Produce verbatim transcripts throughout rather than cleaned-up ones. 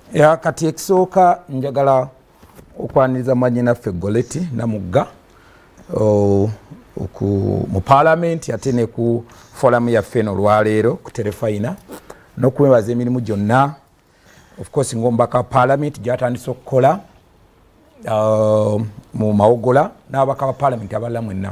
ya kati ekisooka njagala okwaniriza mwannyinaffe Goleti Namugga oku mu parliament ate ne ku forum yaffe eno olwaleero ku terefayina n'okwebaza emirimu gyonna of course ng'omubaka wa parliament gyatandise okukola uh, mu mawogola n'ababaka ba parliament abalala mwenna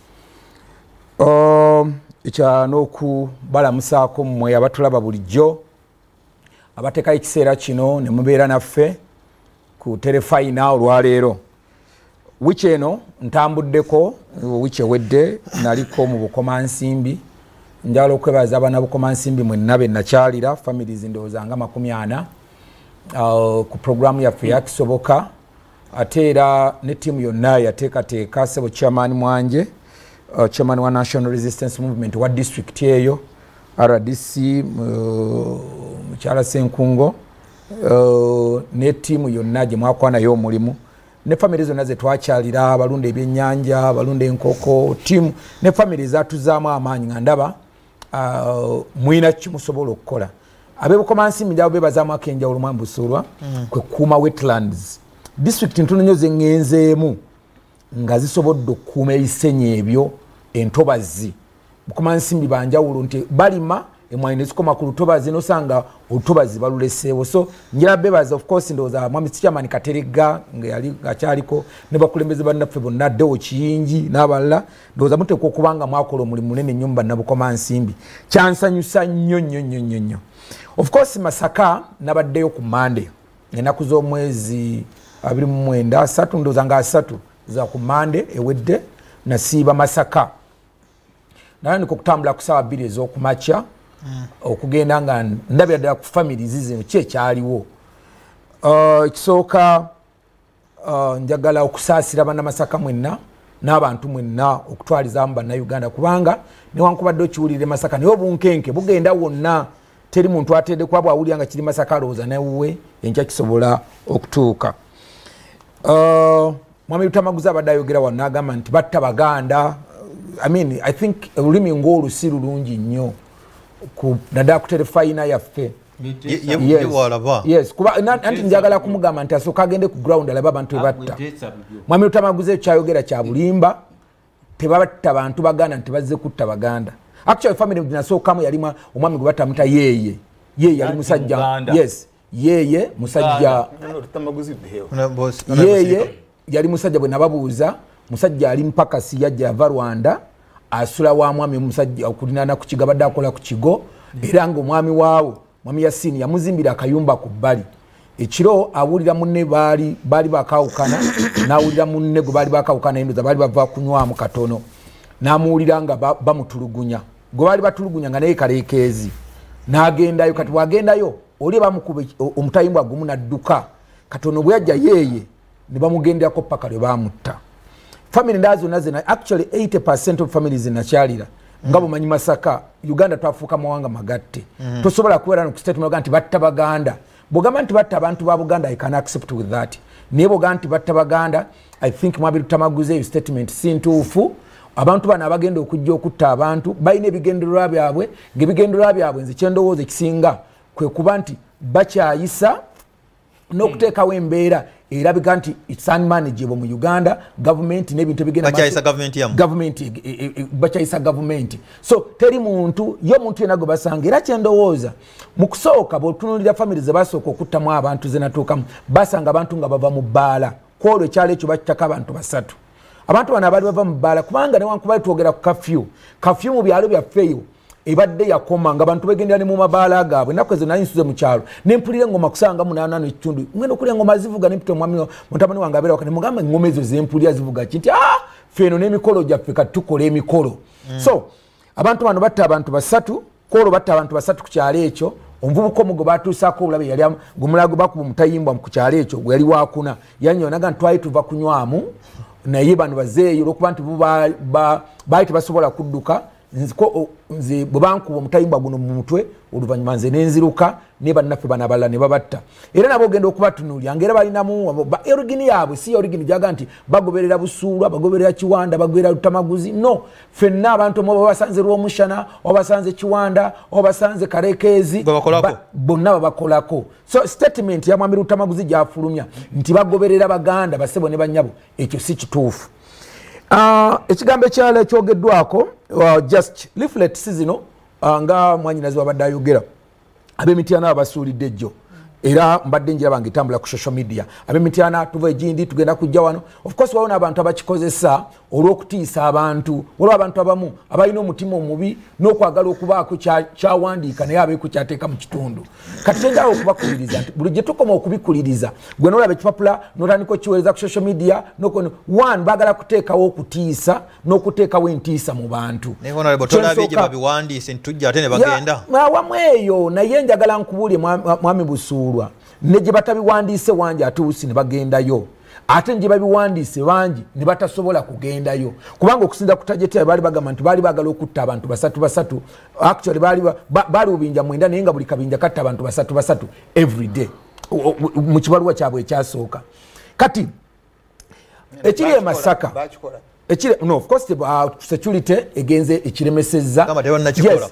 uh, ekya n'okubalamusaako mmwe abatulaba bulijjo abateekayo ekiseera kino ne mubeera naffe ku terefayina olwaleero. Wiki eno ntambuddeko wiki ewedde naliko mu bukomansimbi njagala okwebaza abaana bukomansimbi mwenna be nakyalira families ndowooza nga makumi ana uh, ku programu yaffe yakisoboka ate era ne ttiimu yonna yateekateeka ssebo chairman mwanje uh, chairman wa National Resistance Movement wa district eyo R D C mukyala uh, Senkungo uh, ne ttiimu yonna gye mwakwana nayo omulimu ne families zonna ze twakyalira abalunda ebyennyanja abalunda enkoko ttiimu ne families zatuzaamu amaanyi nga ndaba uh, mwina kimusobola okukola abebukomansimbi njabo bebazaamu akenjawulo mwami Busulwa mm. kwe kuuma wetlands district ntono nnyo ze ŋŋenzeemu nga zisobodde okukuuma ebisenyi ebyo entobazi bukomansimbi banjawulo nti balima emwanyi ne zikoma ku lutobazi nosanga olutobazi baluleseewo so njala bebaza of course ndowooza mwami Chairman Kateregga nga yali akyaliko ne bakulembeze bannaffe bonna Deo Kiyingi n'abalala ndowooza muteekwa okubanga mwakola omulimu munene nnyo mu bannabukomansimbi kyansanyusa nnyo nnyo nnyo nnyo nnyo. Of course Masaka nabaddeyo ku Monday ennaku z'omwezi abiri mu mwenda asatu ndowooza nga asatu za ku Monday ewedde nasiiba Masaka naye niko kutambula ku ssaawa bbiri ez'okumakya mm. okugenda nga ndabira ddala ku families zino ki ekyaliwo ekisooka uh, uh, njagala okusaasira bannamasaka mwenna n'abantu mwenna okutwalizaamu bannayuganda kubanga newankubadde okiwulire Masaka naye obunkenke bugenda wonna teri muntu atedde kuba bwawulira nga kiri Masaka alowooza newuwe enkya kisobola okutuuka. uh, mwami Lutamaguzi abadde ayogera wano n'agamba nti batta Baganda. I mean, I think olulimi ng'olusi lulungi nnyo ku naddala ku terefayina yaffe. Yes. Yes. Kuba nanti njagala kumugamba nti asooka agende ku ground alaba abantu bebatta. Mwami Lutamaguzi kyayogera kya bulimba tebabatta bantu Baganda nti bazze kutta Baganda. Actually family dinasookamu yali omwami gwe batamuta yeye. Yeye yali musajja. Yes. Yeye musajja. Yeye yali musajja bwe nababuuza musajja ali mpaka si yajja ava Rwanda asula wa mwami musajja okulinana ku kigabadde akola ku kigo era ngo mwami waawo mwami Yasini yamuzimbira akayumba ku bbali ekiro awulira munne bali bali bakawukana nawulira munne gwe bali bakawukana endoza bali bava kunywa mu katono namuwulira nga bamutulugunya gwe bali batulugunya nga naye kalekeezi nagendayo kati wagendayo oli bamukube omutayimbwa gumu nadduka katono bwe yajja yeye ne bamugenderako paka lwe bamutta. Family ndazo nazina actually eighty percent of families inakyalira mm. ngabo manyi Masaka Uganda twafuuka mawanga magatte mm. tosobola kuwera no statement ganti batta Baganda bogamba nti batta abantu ba Buganda I can accept with that nebo ganti batta Baganda I think mwabiri Lutamaguzi statement sintuufu abantu bana abagenda okujja okutta abantu bayina ebigendererwa byabwe ngebigendererwa byabwe nze kyendowooza ekisinga kwe kuba nti bakyayisa n'okuteekawo embeera erabika nti it's unmanageable mu Uganda government n'ebintu bigenda bakyayisa government yamu government bakyayisa government so teri muntu yo muntu yena go basanga era kyendowooza mu kusooka bw'otunuulira families zabasooka okuttamu abantu zenatuukamu basanga abantu nga bava mu bbaala kwolwo ekyalo ekyo bakitaka abantu basatu abantu bano abali bava mu bbaala kubanga newankubali twogera ku kafyu kafyu mu byalo byaffeyo ebadde yakoma nga abantu begendera ne mu mabaala gaabwe ennaku ezo nali nsuze mu kyalo nempulira engoma kusanga munaana n'ekitundu ngenda okulya engoma zivuga ne mpita omwami mutabani wange abeera wakati mugamba engoma ezo zempulira zivuga ki nti ah ffe eno n'emikolo gyaffe kati tukola emikolo mm. so abantu bano batta abantu basatu kwolwo batta abantu basatu ku kyalo ekyo omuvubuka omu gwe baatuusaako obulabe yali gumulago bakuba mutayimbwa ku kyalo ekyo gwe yali wakuna yanyonaga nti twali tuva kunywamu naye bano bazeeyo olwokuba nti baali tebasobola kudduka nziko nze bwebankuba omutayimba guno mu mutwe oluvannyuma nze nenziruka ne bannaffe bano abalala ne babatta era nabo ogenda okubatunuulya ngera balinamu origini yaabwe si origini gyaga nti bagoberera Busuulwa bagoberera Kiwanda bagoberera Lutamaguzi no ffenna abantu omu babasanze Lwomushana obasanze Kiwanda obasanze Karekeezi bonna babakolako so statement ya mwami Lutamaguzi gyafulumya nti bagoberera Baganda basebo ne banyabo ekyo si kituufu. Uh, ekigambo ekyala ekyogeddwako uh, just leaflet sizino uh, nga mwanyinazi wabadde ayogera ab'emityana abasuulidde jjo era mbadde njira bange tambula ku social media ab'emityana tuva egindi tugenda kujja wano of course waona abantu abakikozesa olw'okutiisa abantu olwa abantu abamu abalina omutima omubi n'okwagala okubaako kyawandiika naye abeeku kyateeka mu kitundu kati kyenjawo okubakuliriza nti buli gye tukoma okubikuliriza gwe n'olaba ekipapula n'otandika okiweereza ku social media n'okono one baagala kuteekawo okutiisa n'okuteekawo entiisa mu bantu wamu eyo naye njagala nkubuulye mwami Busuulwa ne gye batabiwandiise wangi atuusi ne bagendayo ate nje babiwandiise bangi ne batasobola kugendayo kubanga okusinza ku tajeti bali bagamba nti bali bagala okutta abantu basatu basatu actually bali bali ubinja mwenda naye nga buli kabinja katta abantu basatu basatu every day mu kibaluwa kyabwe ekyasooka kati ekiri e Masaka ekiri no of course uh, security egenze ekiremesezza kama tewa nakikola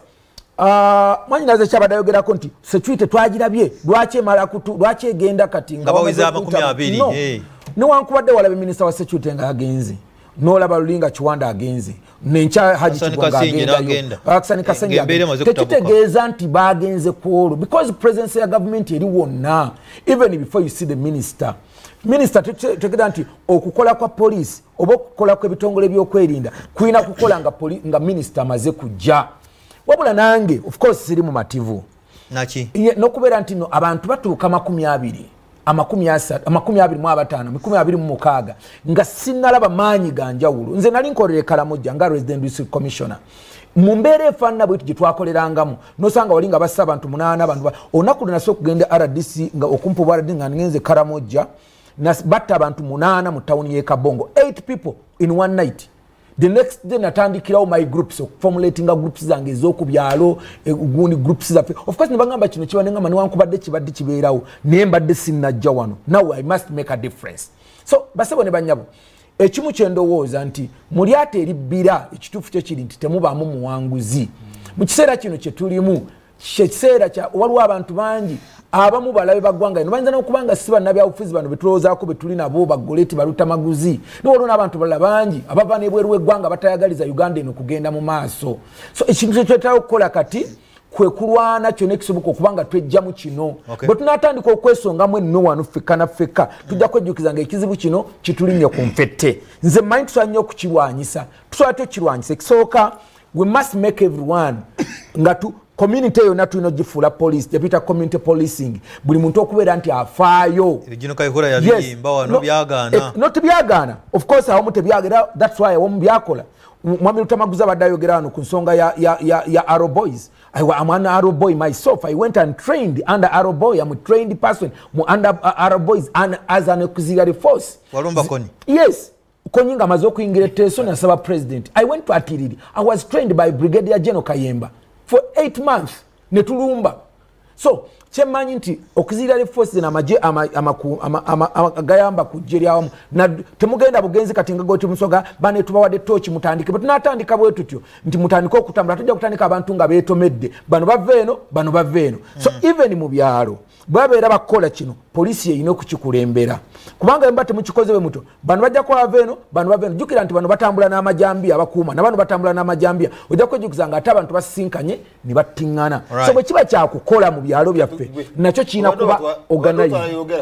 Uh, mwanyinaze kyabadayogerako nti security twagirabye lwaki emala kutu lwaki egenda kati nga bawiza makumi abiri no. hey. Newankubadde walabe minisita wa security nga agenze n'olaba Lulinga Kiwanda agenze nenkya Haji Kibonga agendayo Akasani Kasanja tekitegeeza nti bagenze kwolwo because presence ya government eri wonna even before you see the minister minister tekeda nti okukola kwa police oba okukola kwa ebitongole by'okwerinda kuina kukola nga, nga minister amaze kujja wabula nange of course siri mu mativu naki nokubeera nti no abantu batuuka makumi abiri amakumi asatu amakumi abiri mu abataano makumi abiri mu mukaaga nga sinalaba maanyi ganjawulo nze nali nkolere Kalamojja nga resident district commissioner mu mbeera efaanana bwettu gye twakolerangamu nosanga wali nga bassa abantu munaana abantu olunaku lunasobola okugenda R D C nga okumpa bwa R D C nga ngenze Kalamojja batta abantu munaana mu tawuni y'e Kabongo eight people in one night. The next day natandikirawo my groups formulating groups zange ez'okubyalo gundi groups za of course nibangamba kino kiba ngamba niwankubadde kibadde kibeerawo naye mbadde sinnajja wano now I must make a difference so basebo ne banyabo ekimu kyendowooza nti muli ate eribbira ekituufu kyo kiri nti temubaamu muwanguzi mu kiseera kino kye tulimu kiseera kya waliwo abantu bangi abamu balabe bagwanga ino bayinza n'okubanga si bannabyabufuzi bano betulowoozaako betuli nabo bagoleti balutamaguzi niwaliwo n'abantu balala bangi abava n'ebweru w'eggwanga batayagaliza Uganda eno kugenda mu maaso so ekintu kye twetaaga okukola kati kwe kulwana kyonna ekisoboka okubanga twejjamu kino bwe tunaatandika okwesongamu enno wano ffekka na ffekka tujja kwejjukiza nga ekizibu kino kitulinye ku nfette nze mmanyi tusobola nnyo okukirwanyisa tusobola tokirwanyisa ekisooka we must make everyone nga tu community yonna tulina ogifuula police tebita community policing buli muntu okubeera nti afaayo ebigino kayihura yabiyimba wano byagaana no tebyagaana of course awamu tebyagera that's why awamu byakola mwami Lutamaguzi abadde ayogera wano ku nsonga ya, ya, ya, ya Arrow Boys. I, I'm an Arrow Boy myself. I went and trained under Arrow Boy. I'm a trained person under uh, Arrow Boys and as an auxiliary force. Walumba koni? Yes. Konyinga mazoku ingire teso na saba president. I went to Atiriri. I was trained by Brigadier General Kayemba for eight months. Netulumba. So, chemanyi nti auxiliary forces na maje ama amaku ama, ama, ama gayamba kujeri awamu na temugenda bugenzi katinga goti musoga bane tubawadde tochi mutandike but natandika bwe tutyo nti mutandika okutambula tujja kutandika abantu nga betomedde bano baveno bano baveno so mm. even mu byalo babeera bakola kino police ye ino kukikulembera kubanga mbate mukikoze we muto bano bajja kwa aveno bano baveno jukira nti bano batambula na amajambia abakuuma na bano batambula na amajambia ojja kwejukizanga ate abantu basinkanye ni battingana right. So bwe kiba kya kukola mu byalo byaffe nacho china kuba organize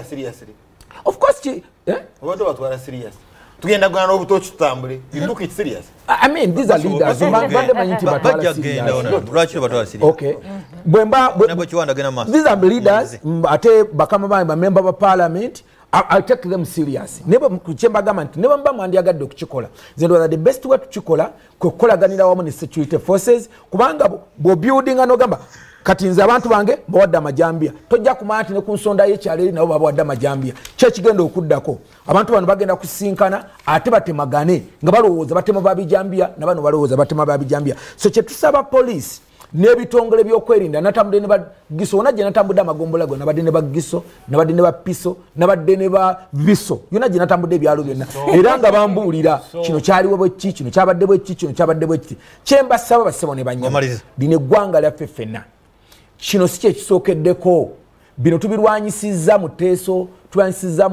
of course chi eh obantu batwara serious tugenda gwana n'obutochi tutambule you look it serious I mean these are leaders bande manyiti batwara serious lwaki batwara serious okay bwemba nabo Kiwanda gena master these are leaders ate bakama ba member of parliament I, I take them serious never kuchemba government never mba mwandi agadde okukikola zendo the best way to chikola kukola ganira wamu ni security forces kubanga bo building ano gamba kati nze abantu bange bawadde amajambiya tojja kumanya nti ne ku nsonda y'ekyalo eri nabo babawadde amajambiya kyekigenda okuddako abantu bano bagenda kusinkana ate batemagane nga balowooza batema babijambiya nabano balowooza batema babijambiya so kyetusaba poliisi n'ebitongole by'okwerinda natambudde ne bagiso wona gye natambudde amagombola go nabadde ne bagiso nabadde ne bapiso nabadde ne ba biso yona gye natambudde ebyalo byonna era nga bambuulira kino kyaliwo bweki kino kyabadde bweki kino kyabadde bweki kyembasaba basebo ne banyama lino eggwanga lyaffe ffenna kino si kyekisookeddeko bino tubirwanyisizza mu teeso tubirwanyisizza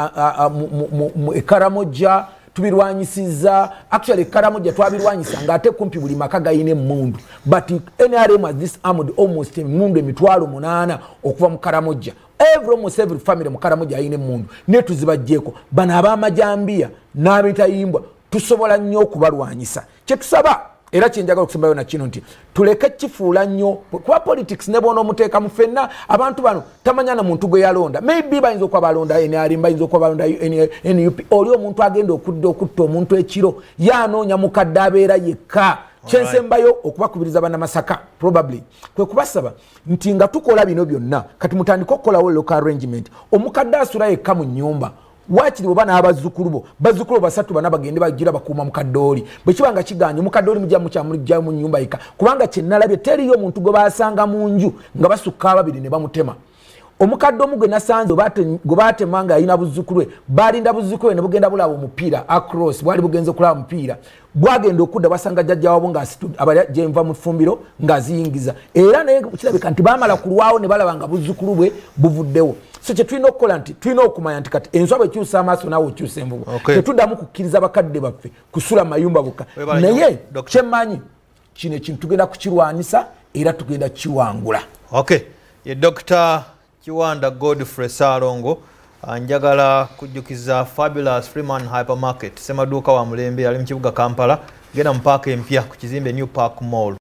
mu ekaramojja tubirwanyisizza actually ekaramojja twabirwanyisa ng'ate kumpi buli maka gayina emmundu but N R M has this armed almost emmundu emitwalo munaana okuva mu karamojja every almost every family mu karamojja ayina emmundu ne tuzibajjeeko bano ab'amajambiya n'abetayimbwa tusobola nnyo okubalwanyisa kyetusaba era kyenjagala okusembayo na kino nti tuleke kifuula nnyo kuba politics ne boona omuteeka mu ffenna abantu bano tamanya na muntu gwe yalonda maybe bayinza okuba balonda N R M bayinza okuba balonda N U P oli omuntu agenda okudda okutta omuntu ekiro yanoonya mukadde abeera yekka kyensembayo okubakubiriza bannamasaka probably kwe kubasaba nti nga tukola bino byonna kati mutandika okukolawo local arrangement omukadde asula yekka mu nnyumba wakiri bwe bana abazzukulu bo bazzukulu basatu bana bagende bagira bakuuma mukaddooli bwe kibanga kiganye mukaddooli mujja mu kyamujja mu nnyumba yika kubanga kye nalabye teriyo omuntu gwe basanga mu nju nga basukka ababiri ne bamutema omukadde omu gwe nasanze gwe baatema nga alina buzzukulu bwe balinda buzzukulu bwe ne bugenda bulaba omupiira across bwali bugenze okulaba omupiira bwagenda okudda basanga jjajja waabo ng'ajenva mu ffumbiro ng'aziyingiza era naye kirabika nti baamala kulwawo ne balaba nga buzzukulu bwe buvuddewo so kye tulina okukola nti tulina okumanya nti kati enswa bwekyusa amaaso naawe okyusa envubu tetuddamu kukkiriza bakadde baffe kusula mayumba bukka naye kyemmanyi kino ekintu tugenda kukirwanisa era tugenda kukiwangula. Okay, ye Doctor Kiwanda Godfrey Salongo njagala kujjukiza Fabulous Freeman Hypermarket semaduuka wa mulembe ali mu kibuga Kampala genda mu paaka empya ku kizimbe New Park Mall.